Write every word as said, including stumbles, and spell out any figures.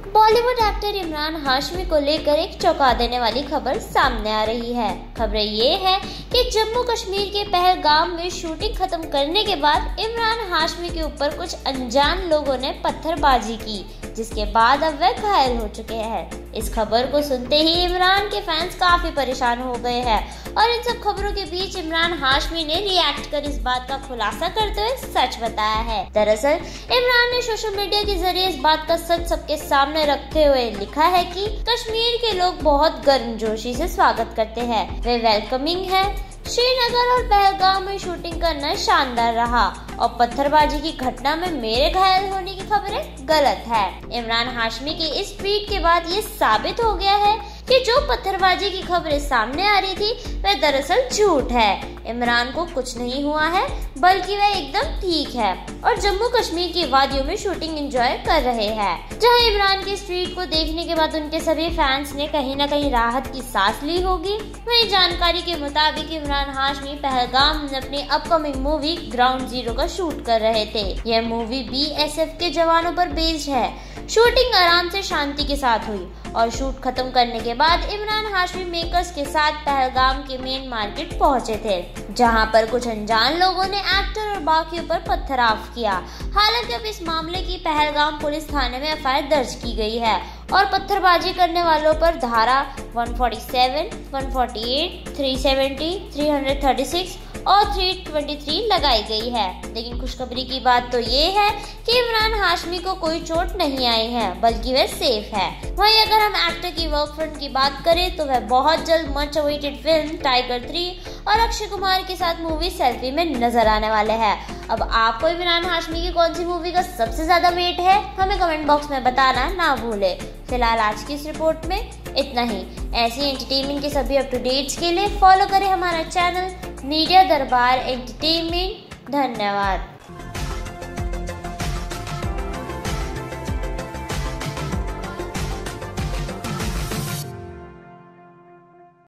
Bollywood actor Imran Hashmi को लेकर एक चौंका देने वाली खबर सामने आ रही है। खबर ये है कि जम्मू कश्मीर के पहलगाम में शूटिंग खत्म करने के बाद इमरान हाशमी के ऊपर कुछ अनजान लोगों ने पत्थरबाजी की, जिसके बाद अब वह घायल हो चुके हैं। इस खबर को सुनते ही इमरान के फैंस काफी परेशान हो गए हैं और इन सब खबरों के बीच इमरान हाशमी ने रिएक्ट कर इस बात का खुलासा करते हुए सच बताया है। दरअसल इमरान ने सोशल मीडिया के जरिए इस बात का सच सबके सामने रखते हुए लिखा है कि कश्मीर के लोग बहुत गर्मजोशी से स्वागत करते हैं, वे वेलकमिंग है। श्रीनगर और पहलगाम में शूटिंग करना शानदार रहा और पत्थरबाजी की घटना में मेरे घायल होने की खबरें गलत है। इमरान हाशमी की इस ट्वीट के बाद ये साबित हो गया है कि जो पत्थरबाजी की खबरें सामने आ रही थी वह दरअसल झूठ है। इमरान को कुछ नहीं हुआ है, बल्कि वह एकदम ठीक है और जम्मू कश्मीर की वादियों में शूटिंग एंजॉय कर रहे हैं। जहां इमरान के इस ट्वीट को देखने के बाद उनके सभी फैंस ने कहीं न कहीं राहत की सांस ली होगी। वहीं जानकारी के मुताबिक इमरान हाशमी पहलगाम में अपनी अपकमिंग मूवी ग्राउंड जीरो का शूट कर रहे थे। यह मूवी बी एस एफ के जवानों पर बेस्ड है। शूटिंग आराम से शांति के साथ हुई और शूट खत्म करने के बाद इमरान हाशमी मेकर्स के साथ पहलगाम के मेन मार्केट पहुंचे थे, जहां पर कुछ अनजान लोगों ने एक्टर और बाकियों पर पत्थराव किया। हालांकि अब इस मामले की पहलगाम पुलिस थाने में एफ आई आर दर्ज की गई है और पत्थरबाजी करने वालों पर धारा एक सौ सैंतालीस, एक सौ अड़तालीस, तीन सौ सत्तर, तीन सौ छत्तीस और तीन सौ तेईस लगाई गई है। लेकिन खुशखबरी की बात तो ये है कि इमरान हाशमी को कोई चोट नहीं आई है, बल्कि वह सेफ है। वहीं अगर हम एक्टर की वर्क फ्रंट की बात करें तो वह बहुत जल्द much awaited film Tiger three और अक्षय कुमार के साथ मूवी सेल्फी में नजर आने वाले हैं। अब आपको इमरान हाशमी की कौन सी मूवी का सबसे ज्यादा वेट है, हमें कमेंट बॉक्स में बताना ना भूले। फिलहाल आज की इस रिपोर्ट में इतना ही। ऐसी एंटरटेनमेंट के सभी अप टू डेट्स के लिए फॉलो करें हमारा चैनल मीडिया दरबार एंटरटेनमेंट। धन्यवाद।